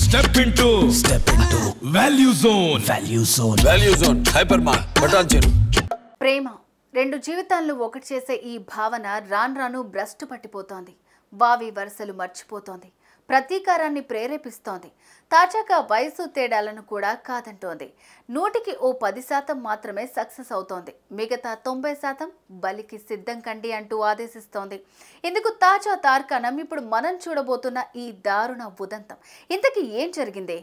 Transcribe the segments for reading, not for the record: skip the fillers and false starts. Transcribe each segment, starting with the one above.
Step into Value Zone. Value Zone. Hypermart. Button. ప్రేమ రెండు జీవితాలను ఒకటి చేసే ఈ భావన రాను భ్రష్టు పట్టిపోతోంది. వావి వరుసలు మర్చిపోతోంది. ప్రతీకారాన్ని ప్రేరేపిస్తోంది. తాజాగా వయసు తేడాలను కూడా కాదంటోంది. 100కి 10% మాత్రమే సక్సెస్ అవుతోంది. మిగతా 90% బలికి సిద్ధం కండి అంటూ ఆదేశిస్తోంది. ఇందుకు తాజా తార్కాణం ఇప్పుడు మనం చూడబోతున్న ఈ దారుణ ఉదంతం. ఇంతకీ ఏం జరిగింది?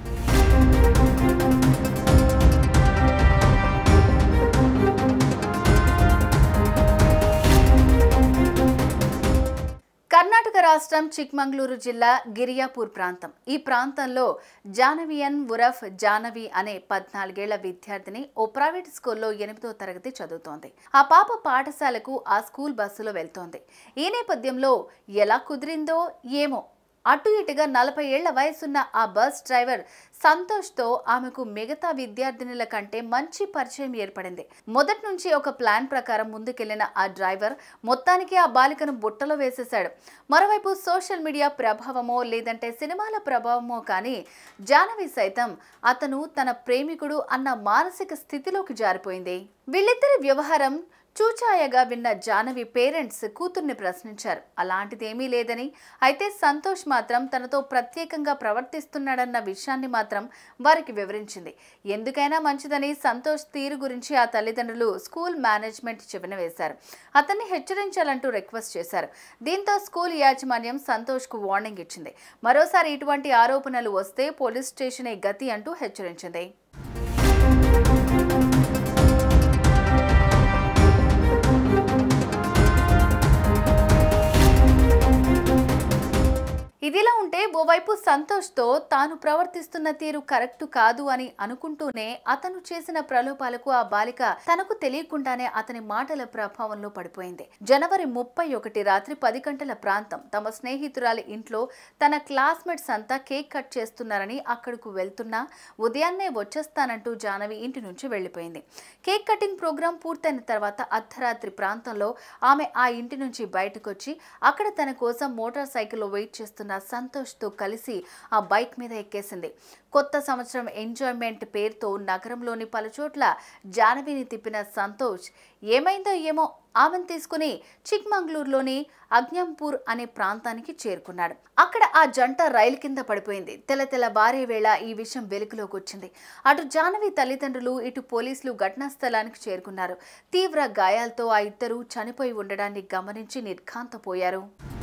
కర్ణాటక రాష్ట్రం చిక్మంగళూరు జిల్లా గిరియాపూర్ ప్రాంతం. ఈ ప్రాంతంలో జానవియన్ ఉరఫ్ జానవి అనే 14 ఏళ్ల విద్యార్థిని ఓ ప్రైవేట్ స్కూల్లో 8వ తరగతి చదువుతోంది. ఆ పాప పాఠశాలకు ఆ స్కూల్ బస్సులో వెళ్తోంది. ఈ నేపథ్యంలో ఎలా కుదిరిందో ఏమో అటు ఇటుగా 40 ఏళ్ల వయసున్న ఆ బస్ డ్రైవర్ సంతోష్తో ఆమెకు మిగతా విద్యార్థినుల కంటే మంచి పరిచయం ఏర్పడింది. మొదటి నుంచి ఒక ప్లాన్ ప్రకారం ముందుకెళ్లిన ఆ డ్రైవర్ మొత్తానికి ఆ బాలికను బుట్టలో వేసేశాడు. మరోవైపు సోషల్ మీడియా ప్రభావమో లేదంటే సినిమాల ప్రభావమో కానీ జానవి సైతం అతను తన ప్రేమికుడు అన్న మానసిక స్థితిలోకి జారిపోయింది. వీళ్ళిద్దరి వ్యవహారం చూచాయగా విన్న జానవి పేరెంట్స్ కూతుర్ని ప్రశ్నించారు. అలాంటిదేమీ లేదని, అయితే సంతోష్ మాత్రం తనతో ప్రత్యేకంగా ప్రవర్తిస్తున్నాడన్న విషయాన్ని మాత్రం వారికి వివరించింది. ఎందుకైనా మంచిదని సంతోష్ తీరు గురించి ఆ తల్లిదండ్రులు స్కూల్ మేనేజ్మెంట్ చెవిన వేశారు. అతన్ని హెచ్చరించాలంటూ రిక్వెస్ట్ చేశారు. దీంతో స్కూల్ యాజమాన్యం సంతోష్కు వార్నింగ్ ఇచ్చింది. మరోసారి ఇటువంటి ఆరోపణలు వస్తే పోలీస్ స్టేషనే గతి అంటూ హెచ్చరించింది. ఇదిలా ఉంటే ఓవైపు సంతోష్తో తాను ప్రవర్తిస్తున్న తీరు కరెక్ట్ కాదు అని అనుకుంటూనే అతను చేసిన ప్రలోభాలకు ఆ బాలిక తనకు తెలియకుండానే అతని మాటల ప్రభావంలో పడిపోయింది. జనవరి 31 రాత్రి 10 గంటల ప్రాంతం తమ స్నేహితురాలి ఇంట్లో తన క్లాస్మేట్స్ అంతా కేక్ కట్ చేస్తున్నారని అక్కడకు వెళ్తున్నా ఉదయాన్నే వచ్చేస్తానంటూ జానవి ఇంటి నుంచి వెళ్లిపోయింది. కేక్ కటింగ్ ప్రోగ్రాం పూర్తయిన తర్వాత అర్ధరాత్రి ప్రాంతంలో ఆమె ఆ ఇంటి నుంచి బయటకు వచ్చి అక్కడ తన కోసం మోటార్ సైకిల్లో వెయిట్ చేస్తున్న సంతోష్తో కలిసి ఆ బైక్ మీద ఎక్కేసింది. కొత్త సంవత్సరం ఎంజాయ్మెంట్ పేరుతో నగరంలోని పలుచోట్ల జానవిని తిప్పిన సంతోష్ ఏమైందో ఏమో ఆమెను తీసుకుని చిక్మంగళూరులోని అగ్నంపూర్ అనే ప్రాంతానికి చేరుకున్నాడు. అక్కడ ఆ జంట రైలు కింద పడిపోయింది. తెల్లవారే వేళ ఈ విషయం వెలుగులోకి వచ్చింది. అటు జానవి తల్లిదండ్రులు ఇటు పోలీసులు ఘటనా స్థలానికి చేరుకున్నారు. తీవ్ర గాయాలతో ఆ ఇద్దరు చనిపోయి ఉండడాన్ని గమనించి నిర్ఘాంతపోయారు.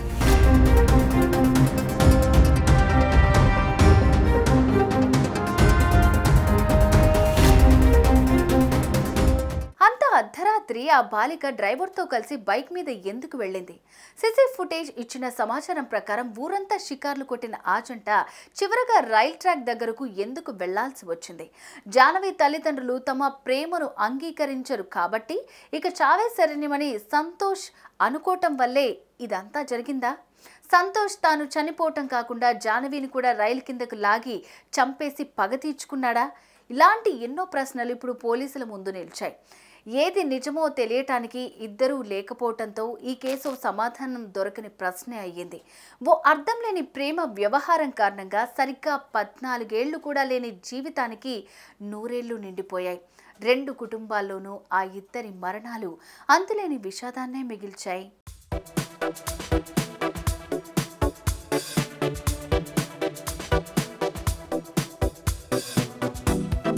అర్ధరాత్రి ఆ బాలిక డ్రైవర్తో కలిసి బైక్ మీద ఎందుకు వెళ్ళింది? సీసీ ఫుటేజ్ ఇచ్చిన సమాచారం ప్రకారం ఊరంతా షికార్లు కొట్టిన ఆ జంట చివరగా రైల్ ట్రాక్ దగ్గరకు ఎందుకు వెళ్లాల్సి వచ్చింది? జానవి తల్లిదండ్రులు తమ ప్రేమను అంగీకరించరు కాబట్టి ఇక చావే శరణ్యమని సంతోష్ అనుకోవటం వల్లే ఇదంతా జరిగిందా? సంతోష్ తాను చనిపోవటం కాకుండా జానవిని కూడా రైలు కిందకు లాగి చంపేసి పగ తీర్చుకున్నాడా? ఇలాంటి ఎన్నో ప్రశ్నలు ఇప్పుడు పోలీసుల ముందు నిలిచాయి. ఏది నిజమో తెలియటానికి ఇద్దరూ లేకపోవటంతో ఈ కేసు సమాధానం దొరకని ప్రశ్నే అయ్యింది. ఓ అర్థం లేని ప్రేమ వ్యవహారం కారణంగా సరిగ్గా 14 ఏళ్లు కూడా లేని జీవితానికి 100 ఏళ్లు నిండిపోయాయి. 2 కుటుంబాల్లోనూ ఆ ఇద్దరి మరణాలు అంతులేని విషాదాన్నే మిగిల్చాయి.